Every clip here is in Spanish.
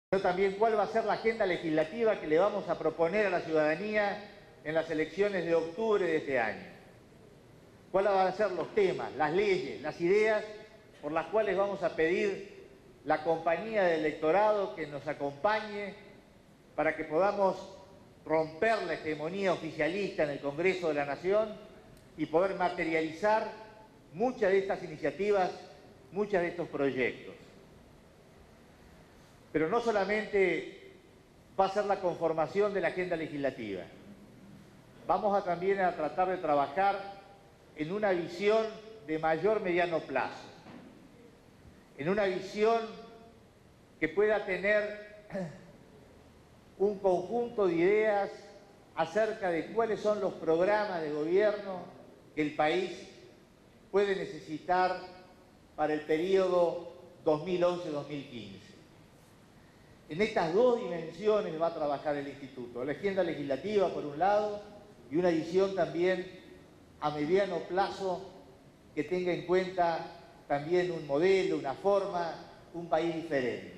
Pero también cuál va a ser la agenda legislativa que le vamos a proponer a la ciudadanía en las elecciones de octubre de este año. Cuáles van a ser los temas, las leyes, las ideas por las cuales vamos a pedir la compañía del electorado que nos acompañe para que podamos romper la hegemonía oficialista en el Congreso de la Nación y poder materializar muchas de estas iniciativas, muchos de estos proyectos. Pero no solamente va a ser la conformación de la agenda legislativa, vamos a también a tratar de trabajar en una visión de mediano plazo, en una visión que pueda tener un conjunto de ideas acerca de cuáles son los programas de gobierno que el país puede necesitar para el periodo 2011-2015. En estas dos dimensiones va a trabajar el Instituto, la agenda legislativa por un lado y una visión también a mediano plazo que tenga en cuenta también un modelo, una forma, un país diferente.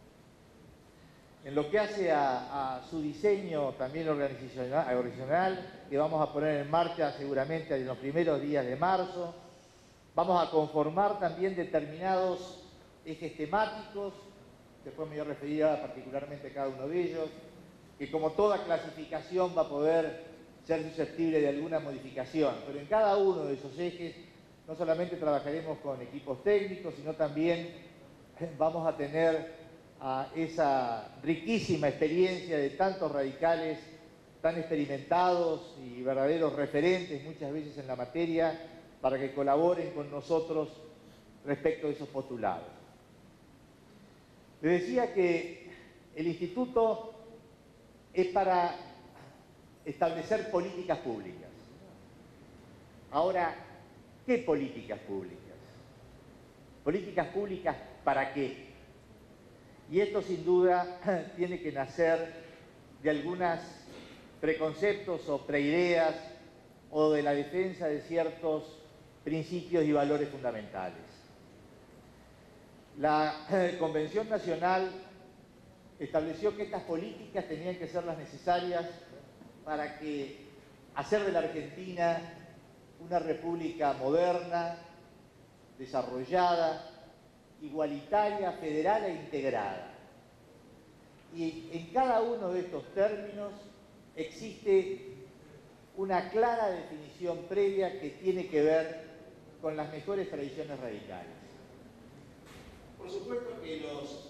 En lo que hace a su diseño también organizacional, que vamos a poner en marcha seguramente en los primeros días de marzo, vamos a conformar también determinados ejes temáticos, después me voy a referir particularmente a cada uno de ellos, que como toda clasificación va a poder ser susceptible de alguna modificación, pero en cada uno de esos ejes no solamente trabajaremos con equipos técnicos, sino también vamos a tener esa riquísima experiencia de tantos radicales tan experimentados y verdaderos referentes muchas veces en la materia para que colaboren con nosotros respecto de esos postulados. Les decía que el Instituto es para establecer políticas públicas. Ahora, ¿qué políticas públicas? ¿Políticas públicas para qué? Y esto sin duda tiene que nacer de algunos preconceptos o preideas o de la defensa de ciertos principios y valores fundamentales. La Convención Nacional estableció que estas políticas tenían que ser las necesarias para hacer de la Argentina una república moderna, desarrollada, igualitaria, federal e integrada. Y en cada uno de estos términos existe una clara definición previa que tiene que ver con las mejores tradiciones radicales. Por supuesto que los